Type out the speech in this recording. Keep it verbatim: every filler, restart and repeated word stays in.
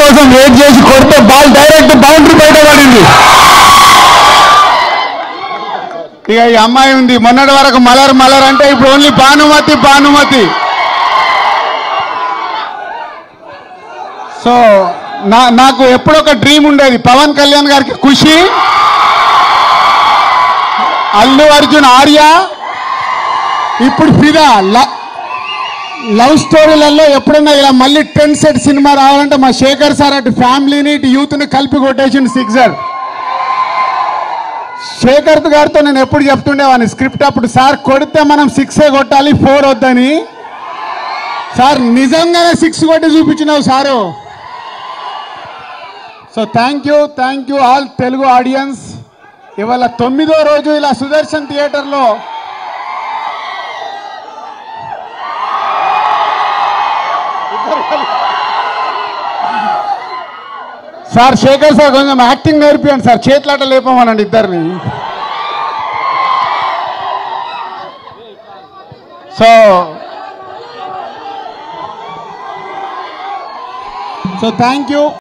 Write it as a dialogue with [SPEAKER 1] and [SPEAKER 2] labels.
[SPEAKER 1] కోసం వెయిట్ చేసి కొడితే బాల్ డైరెక్ట్ బౌండరీ బయట పడింది. ఇక ఈ అమ్మాయి ఉంది మొన్నటి వరకు మలర్ మలర్ అంటే ఇప్పుడు ఓన్లీ భానుమతి భానుమతి. సో నా నాకు ఎప్పుడో ఒక డ్రీమ్ ఉండేది, పవన్ కళ్యాణ్ గారికి ఖుషి, అల్లు అర్జున్ ఆర్య, ఇప్పుడు ఫిదా. లవ్ స్టోరీలలో ఎప్పుడైనా ఇలా మళ్ళీ టెన్ సెట్ సినిమా రావాలంటే మా శేఖర్ సార్ అటు ఫ్యామిలీని ఇటు యూత్ని కలిపి కొట్టేసింది సిక్సర్. శేఖర్ గారితో నేను ఎప్పుడు చెప్తుండేవాడిని స్క్రిప్ట్ అప్పుడు, సార్ కొడితే మనం సిక్సే కొట్టాలి, ఫోర్ వద్దని. సార్ నిజంగానే సిక్స్ కొట్టి చూపించినావు sir. So thank you thank you all Telugu audience. ఇవాళ తొమ్మిదో రోజు ఇలా సుదర్శన్ థియేటర్లో సార్ శేఖర్ సార్ కొంచెం యాక్టింగ్ నేర్పియండి సార్, చేతులాట లేపమనండి ఇద్దరిని. So so thank you.